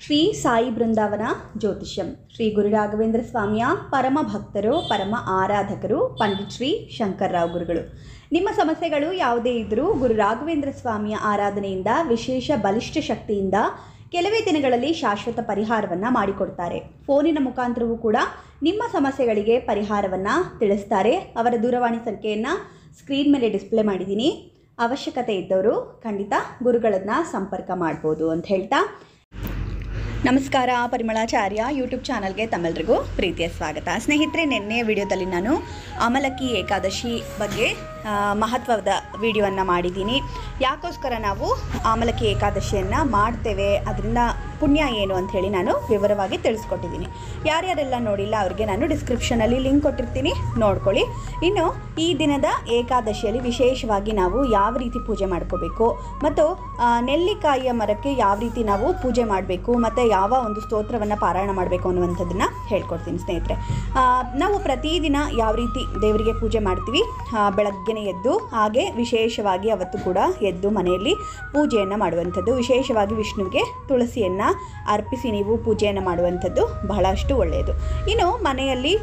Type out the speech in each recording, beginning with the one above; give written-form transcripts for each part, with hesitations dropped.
ಶ್ರೀ ಸಾಯಿ ಬೃಂದಾವನ ಜ್ಯೋತಿಷ್ಯಂ ಶ್ರೀ ಗುರು ರಾಘವೇಂದ್ರ ಸ್ವಾಮಿಯ ಪರಮ ಭಕ್ತರು, ಪರಮ ಆರಾಧಕರು ಪಂಡಿತ್ ಶ್ರೀ ಶಂಕರರಾವ್ ಗುರುಗಳು. ನಿಮ್ಮ ಸಮಸ್ಯೆಗಳು ಯಾವುದೇ ಇದ್ದರೂ ಗುರು ರಾಘವೇಂದ್ರ ಸ್ವಾಮಿಯ ಆರಾಧನೆಯಿಂದ ವಿಶೇಷ ಬಲಿಷ್ಠ ಶಕ್ತಿಯಿಂದ ಕೆಲವೇ ದಿನಗಳಲ್ಲಿ ಶಾಶ್ವತ ಪರಿಹಾರವನ್ನು ಮಾಡಿಕೊಡ್ತಾರೆ. ಫೋನಿನ ಮುಖಾಂತರವೂ ಕೂಡ ನಿಮ್ಮ ಸಮಸ್ಯೆಗಳಿಗೆ ಪರಿಹಾರವನ್ನು ತಿಳಿಸ್ತಾರೆ. ಅವರ ದೂರವಾಣಿ ಸಂಖ್ಯೆಯನ್ನು ಸ್ಕ್ರೀನ್ ಮೇಲೆ ಡಿಸ್ಪ್ಲೇ ಮಾಡಿದ್ದೀನಿ. ಅವಶ್ಯಕತೆ ಇದ್ದವರು ಖಂಡಿತ ಗುರುಗಳನ್ನು ಸಂಪರ್ಕ ಮಾಡ್ಬೋದು ಅಂತ ಹೇಳ್ತಾ, ನಮಸ್ಕಾರ. ಪರಿಮಳಾಚಾರ್ಯ ಯೂಟ್ಯೂಬ್ ಚಾನಲ್ಗೆ ತಮ್ಮೆಲ್ಲರಿಗೂ ಪ್ರೀತಿಯ ಸ್ವಾಗತ. ಸ್ನೇಹಿತರೆ, ನಿನ್ನೆಯ ವಿಡಿಯೋದಲ್ಲಿ ನಾನು ಅಮಲಕ್ಕಿ ಏಕಾದಶಿ ಬಗ್ಗೆ ಮಹತ್ವದ ವಿಡಿಯೋವನ್ನು ಮಾಡಿದ್ದೀನಿ. ಯಾಕೋಸ್ಕರ ನಾವು ಅಮಲಕ್ಕಿ ಏಕಾದಶಿಯನ್ನು ಮಾಡ್ತೇವೆ, ಅದರಿಂದ ಪುಣ್ಯ ಏನು ಅಂಥೇಳಿ ನಾನು ವಿವರವಾಗಿ ತಿಳಿಸ್ಕೊಟ್ಟಿದ್ದೀನಿ. ಯಾರ್ಯಾರೆಲ್ಲ ನೋಡಿಲ್ಲ ಅವ್ರಿಗೆ ನಾನು ಡಿಸ್ಕ್ರಿಪ್ಷನಲ್ಲಿ ಲಿಂಕ್ ಕೊಟ್ಟಿರ್ತೀನಿ, ನೋಡ್ಕೊಳ್ಳಿ. ಇನ್ನು ಈ ದಿನದ ಏಕಾದಶಿಯಲ್ಲಿ ವಿಶೇಷವಾಗಿ ನಾವು ಯಾವ ರೀತಿ ಪೂಜೆ ಮಾಡ್ಕೋಬೇಕು ಮತ್ತು ನೆಲ್ಲಿಕಾಯಿಯ ಮರಕ್ಕೆ ಯಾವ ರೀತಿ ನಾವು ಪೂಜೆ ಮಾಡಬೇಕು ಮತ್ತು ಯಾವ ಒಂದು ಸ್ತೋತ್ರವನ್ನು ಪಾರಾಯಣ ಮಾಡಬೇಕು ಅನ್ನುವಂಥದ್ದನ್ನು ಹೇಳ್ಕೊಡ್ತೀನಿ. ಸ್ನೇಹಿತರೆ, ನಾವು ಪ್ರತಿದಿನ ಯಾವ ರೀತಿ ದೇವರಿಗೆ ಪೂಜೆ ಮಾಡ್ತೀವಿ, ಬೆಳಗ್ಗೆನೇ ಎದ್ದು, ಹಾಗೆ ವಿಶೇಷವಾಗಿ ಅವತ್ತು ಕೂಡ ಎದ್ದು ಮನೆಯಲ್ಲಿ ಪೂಜೆಯನ್ನು ಮಾಡುವಂಥದ್ದು, ವಿಶೇಷವಾಗಿ ವಿಷ್ಣುವಿಗೆ ತುಳಸಿಯನ್ನು ಅರ್ಪಿಸಿ ನೀವು ಪೂಜೆಯನ್ನು ಮಾಡುವಂಥದ್ದು ಬಹಳಷ್ಟು ಒಳ್ಳೆಯದು. ಇನ್ನು ಮನೆಯಲ್ಲಿ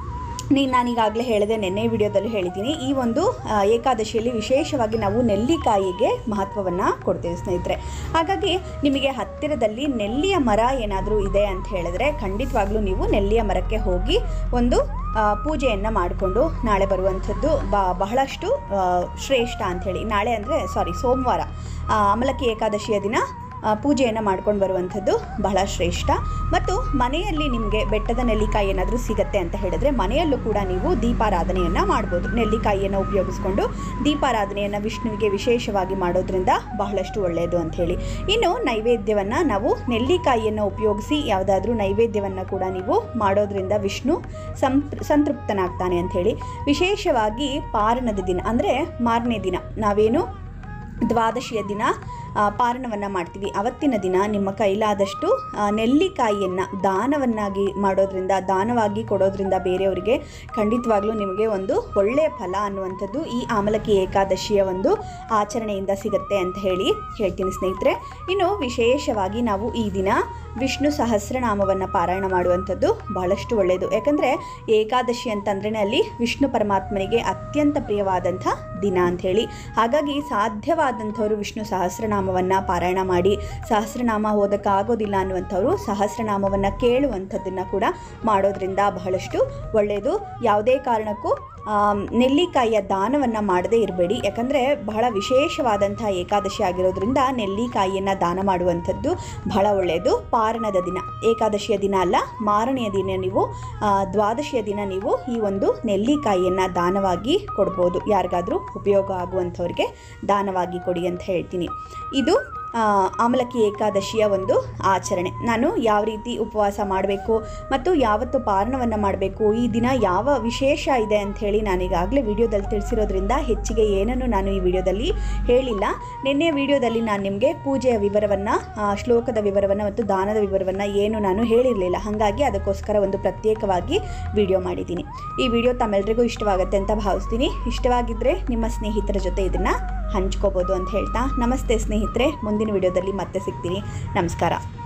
ನಾನೀಗಾಗಲೇ ಹೇಳಿದೆ, ನೆನ್ನೆ ವಿಡಿಯೋದಲ್ಲಿ ಹೇಳಿದ್ದೀನಿ, ಈ ಒಂದು ಏಕಾದಶಿಯಲ್ಲಿ ವಿಶೇಷವಾಗಿ ನಾವು ನೆಲ್ಲಿಕಾಯಿಗೆ ಮಹತ್ವವನ್ನು ಕೊಡ್ತೇವೆ ಸ್ನೇಹಿತರೆ. ಹಾಗಾಗಿ ನಿಮಗೆ ಹತ್ತಿರದಲ್ಲಿ ನೆಲ್ಲಿಯ ಮರ ಏನಾದರೂ ಇದೆ ಅಂತ ಹೇಳಿದ್ರೆ ಖಂಡಿತವಾಗ್ಲೂ ನೀವು ನೆಲ್ಲಿಯ ಮರಕ್ಕೆ ಹೋಗಿ ಒಂದು ಪೂಜೆಯನ್ನು ಮಾಡಿಕೊಂಡು ನಾಳೆ ಬರುವಂಥದ್ದು ಬಹಳಷ್ಟು ಶ್ರೇಷ್ಠ ಅಂಥೇಳಿ. ನಾಳೆ ಅಂದರೆ ಸೋಮವಾರ ಅಮಲಕ್ಕಿ ಏಕಾದಶಿಯ ದಿನ ಪೂಜೆಯನ್ನು ಮಾಡ್ಕೊಂಡು ಬರುವಂಥದ್ದು ಬಹಳ ಶ್ರೇಷ್ಠ. ಮತ್ತು ಮನೆಯಲ್ಲಿ ನಿಮಗೆ ಬೆಟ್ಟದ ನೆಲ್ಲಿಕಾಯಿ ಏನಾದರೂ ಸಿಗುತ್ತೆ ಅಂತ ಹೇಳಿದ್ರೆ ಮನೆಯಲ್ಲೂ ಕೂಡ ನೀವು ದೀಪಾರಾಧನೆಯನ್ನು ಮಾಡ್ಬೋದು. ನೆಲ್ಲಿಕಾಯಿಯನ್ನು ಉಪಯೋಗಿಸ್ಕೊಂಡು ದೀಪಾರಾಧನೆಯನ್ನು ವಿಷ್ಣುವಿಗೆ ವಿಶೇಷವಾಗಿ ಮಾಡೋದ್ರಿಂದ ಬಹಳಷ್ಟು ಒಳ್ಳೆಯದು ಅಂಥೇಳಿ. ಇನ್ನು ನೈವೇದ್ಯವನ್ನು ನಾವು ನೆಲ್ಲಿಕಾಯಿಯನ್ನು ಉಪಯೋಗಿಸಿ ಯಾವುದಾದ್ರೂ ನೈವೇದ್ಯವನ್ನು ಕೂಡ ನೀವು ಮಾಡೋದ್ರಿಂದ ವಿಷ್ಣು ಸಂತೃಪ್ತನಾಗ್ತಾನೆ ಅಂಥೇಳಿ. ವಿಶೇಷವಾಗಿ ಪಾರಣದ ದಿನ ಅಂದರೆ ಮಾರನೇ ದಿನ, ನಾವೇನು ದ್ವಾದಶಿಯ ದಿನ ಪಾರಣವನ್ನು ಮಾಡ್ತೀವಿ, ಅವತ್ತಿನ ದಿನ ನಿಮ್ಮ ಕೈಲಾದಷ್ಟು ನೆಲ್ಲಿಕಾಯಿಯನ್ನು ದಾನವನ್ನಾಗಿ ಮಾಡೋದ್ರಿಂದ, ದಾನವಾಗಿ ಕೊಡೋದ್ರಿಂದ ಬೇರೆಯವರಿಗೆ ಖಂಡಿತವಾಗ್ಲೂ ನಿಮಗೆ ಒಂದು ಒಳ್ಳೆಯ ಫಲ ಅನ್ನುವಂಥದ್ದು ಈ ಅಮಲಕ್ಕಿ ಏಕಾದಶಿಯ ಒಂದು ಆಚರಣೆಯಿಂದ ಸಿಗುತ್ತೆ ಅಂತ ಹೇಳ್ತೀನಿ ಸ್ನೇಹಿತರೆ. ಇನ್ನು ವಿಶೇಷವಾಗಿ ನಾವು ಈ ದಿನ ವಿಷ್ಣು ಸಹಸ್ರನಾಮವನ್ನು ಪಾರಾಯಣ ಮಾಡುವಂಥದ್ದು ಬಹಳಷ್ಟು ಒಳ್ಳೆಯದು. ಯಾಕಂದರೆ ಏಕಾದಶಿ ಅಂತಂದ್ರೆ ಅಲ್ಲಿ ವಿಷ್ಣು ಪರಮಾತ್ಮನಿಗೆ ಅತ್ಯಂತ ಪ್ರಿಯವಾದಂಥ ದಿನ ಅಂಥೇಳಿ. ಹಾಗಾಗಿ ಸಾಧ್ಯವಾದಂಥವರು ವಿಷ್ಣು ಸಹಸ್ರನಾಮವನ್ನು ಪಾರಾಯಣ ಮಾಡಿ, ಸಹಸ್ರನಾಮ ಓದಕ್ಕಾಗೋದಿಲ್ಲ ಅನ್ನುವಂಥವರು ಸಹಸ್ರನಾಮವನ್ನು ಕೇಳುವಂಥದ್ದನ್ನು ಕೂಡ ಮಾಡೋದ್ರಿಂದ ಬಹಳಷ್ಟು ಒಳ್ಳೆಯದು. ಯಾವುದೇ ಕಾರಣಕ್ಕೂ ನೆಲ್ಲಿಕಾಯಿಯ ದಾನವನ್ನು ಮಾಡದೇ ಇರಬೇಡಿ. ಯಾಕಂದರೆ ಬಹಳ ವಿಶೇಷವಾದಂಥ ಏಕಾದಶಿ ಆಗಿರೋದ್ರಿಂದ ನೆಲ್ಲಿಕಾಯಿಯನ್ನು ದಾನ ಮಾಡುವಂಥದ್ದು ಬಹಳ ಒಳ್ಳೆಯದು. ಪಾರಣದ ದಿನ, ಏಕಾದಶಿಯ ದಿನ ಅಲ್ಲ, ಮಾರನೆಯ ದಿನ ನೀವು ದ್ವಾದಶಿಯ ದಿನ ನೀವು ಈ ಒಂದು ನೆಲ್ಲಿಕಾಯಿಯನ್ನು ದಾನವಾಗಿ ಕೊಡ್ಬೋದು. ಯಾರಿಗಾದರೂ ಉಪಯೋಗ ಆಗುವಂಥವ್ರಿಗೆ ದಾನವಾಗಿ ಕೊಡಿ ಅಂತ ಹೇಳ್ತೀನಿ. ಇದು ಅಮಲಕ್ಕಿ ಏಕಾದಶಿಯ ಒಂದು ಆಚರಣೆ. ನಾನು ಯಾವ ರೀತಿ ಉಪವಾಸ ಮಾಡಬೇಕು ಮತ್ತು ಯಾವತ್ತು ಪಾರಣವನ್ನು ಮಾಡಬೇಕು, ಈ ದಿನ ಯಾವ ವಿಶೇಷ ಇದೆ ಅಂಥೇಳಿ ನಾನೀಗಾಗಲೇ ವಿಡಿಯೋದಲ್ಲಿ ತಿಳಿಸಿರೋದ್ರಿಂದ ಹೆಚ್ಚಿಗೆ ಏನನ್ನು ನಾನು ಈ ವಿಡಿಯೋದಲ್ಲಿ ಹೇಳಿಲ್ಲ. ನಿನ್ನೆ ವಿಡಿಯೋದಲ್ಲಿ ನಾನು ನಿಮಗೆ ಪೂಜೆಯ ವಿವರವನ್ನು, ಶ್ಲೋಕದ ವಿವರವನ್ನು ಮತ್ತು ದಾನದ ವಿವರವನ್ನು ಏನು ನಾನು ಹೇಳಿರಲಿಲ್ಲ. ಹಾಗಾಗಿ ಅದಕ್ಕೋಸ್ಕರ ಒಂದು ಪ್ರತ್ಯೇಕವಾಗಿ ವಿಡಿಯೋ ಮಾಡಿದ್ದೀನಿ. ಈ ವಿಡಿಯೋ ತಮ್ಮೆಲ್ಲರಿಗೂ ಇಷ್ಟವಾಗುತ್ತೆ ಅಂತ ಭಾವಿಸ್ತೀನಿ. ಇಷ್ಟವಾಗಿದ್ದರೆ ನಿಮ್ಮ ಸ್ನೇಹಿತರ ಜೊತೆ ಇದನ್ನು ಹಂಚ್ಕೋಬೋದು ಅಂತ ಹೇಳ್ತಾ, ನಮಸ್ತೆ ಸ್ನೇಹಿತರೆ. ಮುಂದಿನ ವಿಡಿಯೋದಲ್ಲಿ ಮತ್ತೆ ಸಿಗ್ತೀನಿ. ನಮಸ್ಕಾರ.